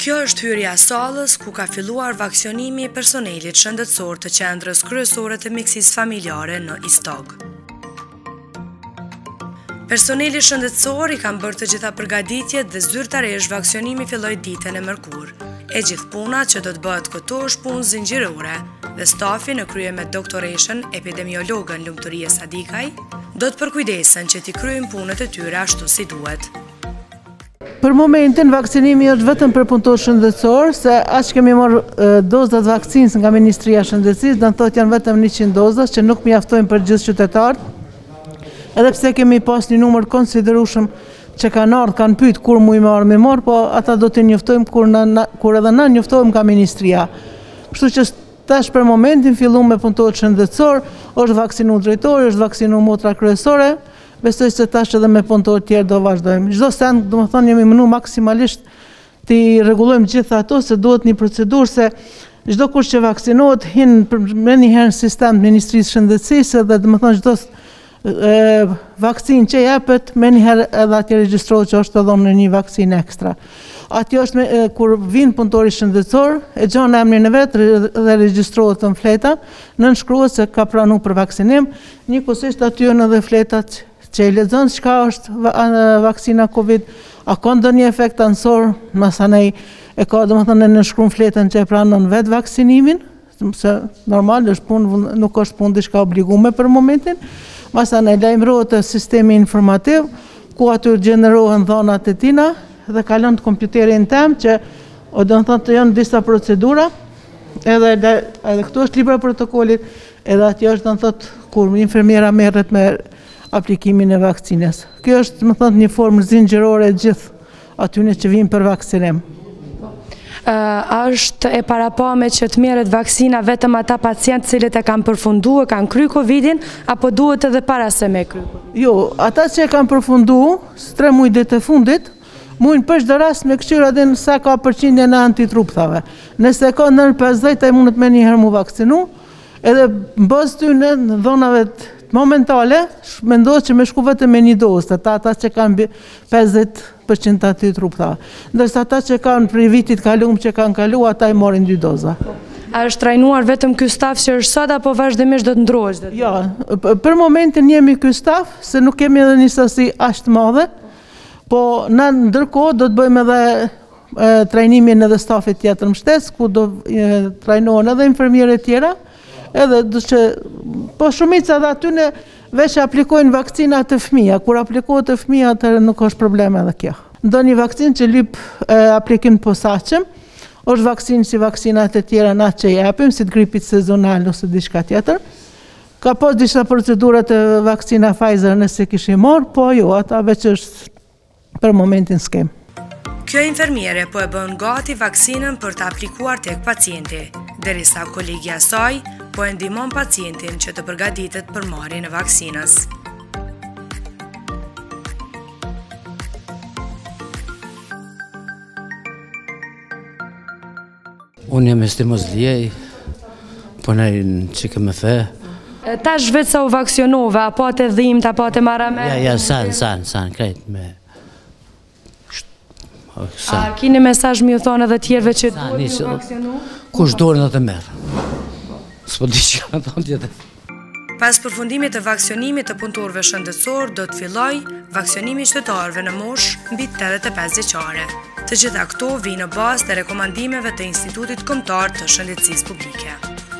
Kjo është hyrja sallës ku ka filluar vaksinimi i personelit shëndetësor të qendrës kryesore të mjekësisë familjare në Istog. Personeli shëndetësor i kanë bërë të gjitha përgatitjet dhe zyrtarisht vaksinimi filloi ditën e mërkurë. E gjithë puna që do të bëhet këtu është punë zinxhirore dhe stafi në krye me doktoreshën epidemiologën Lumturie Sadikaj do të përkujdesen që t'i kryejnë punët e tyre ashtu si duhet. Për momentin, vaksinimi është vetëm për punëtor shëndetësor, se aq kemi marrë dozat vaksinës nga Ministria e Shëndetësisë, do të thotë janë vetëm 100 doza që nuk mjaftojnë për gjithë qytetarët. Edhe pse kemi pas një numër konsiderueshëm që kanë ardhur, kanë pyet kur mu i marr, po ata do t'i njoftojmë kur edhe na njoftojmë nga Ministria. Kështu që tash për momentin fillum me punëtor shëndetësor, është vaksinu drejtori, është vaksinu motra kryesore. Besoj se tash edhe me punëtor tjerë do vazhdojmë. Çdo send, domethënë, jemi mënu maksimalisht t'i rregullojmë gjitha ato, se duhet një procedurë se çdo kush që vaksinohet hin me njëherë në sistem të Ministrisë së Shëndetësisë dhe domethënë çdo vaksinë që jepet me njëherë edhe atje regjistrohet që është dhënë në një vaksinë ekstra. Atje është kur vin punëtori shëndetësor, e gjon emrin e vet dhe regjistrohet në fleta, nënshkruhet se ka pranuar për vaksinim, njëkohësisht aty janë edhe fletat që i lexon çka është vaksina Covid, a ka ndonjë efekt anësor, masanej e ka domethënë nënshkruan fletën që e pranon vetë vaksinimin, se normal është punë, nuk është punë diçka obligume për momentin. Masanej lajmërohet sistemi informativ, ku aty gjenerohen dhënat e tina dhe kalon te kompjuteri internë që domethënë të janë disa procedura, edhe këtu është libra protokollit, edhe aty është domethënë kur infermiera merret me aplikimin e vaksinës. Kjo është, më thënë, një formë zinxhirore gjithë atyne që vinë për vaksinim. Është e parapame që të merret vaksina vetëm ata pacientë cilët e kanë përfunduar, kanë kryer Covidin, apo duhet edhe para se me kryer? Jo, ata që e kanë përfunduar, 3 muaj ditë e fundit, mujnë për çdo rast me këshira dhe sa ka përqindjen e antitrupave. Nëse ka nër 50, ai mundet me njëherë mu vaksinu, edhe në bazë ty në dhonave momentale, mendohet që me shku vetëm me një dozë, ata që kanë 50% antitrupave. Ndërsa ata që kanë për vitit kaluar që kanë kaluar, ata i morin 2 doza. A është trajnuar vetëm ky staf që është sot apo vazhdimisht do të ndrohet? Ja, për momentin jemi ky staf, se nuk kemi edhe një sasi aq të madhe, po na ndërkohë do të bëjmë edhe trajnimin edhe stafit tjetër mbështetës, ku do trajnohen edhe infermierët tjera, edhe që po shumica dhe aty në veç aplikojnë vakcina të fëmija. Kur aplikohet të fëmija, atëherë nuk është probleme edhe kjo. Ndonjë vakcinë që lyp aplikim të posaçëm, është vaksinë si vaksinat e tjera na që japim, si të gripit sezonal ose diçka tjetër. Ka pas disa procedurat e vaksina Pfizer nëse kishim marrë, po jo, ata veç është për momentin s'kem. Kjo infermiere po e bën gati vaksinën për të aplikuar tek pacienti, derisa kolegja saj po e ndihmon pacientin që të përgatitet për marrjen e vaksinës. Unë jam Estimos Liej, po në qikë me fe. Tash vetë sa u vaksinove, apo të dhimt, apo të marame? Ja, san, krejt me... A kini mesazh mi u thonë edhe tjerve që duhet ju vaksinu? Kush dorën do të merë. S'po di që kanë thonë tjetër. Pas përfundimit të vaksinimit të punëtorëve shëndetësor, do të filloj vaksinimi i qytetarëve në moshë mbi 85 vjeçare. Të gjitha këto vijnë në bazë të rekomandimeve të Institutit Kombëtar të Shëndetësisë Publike.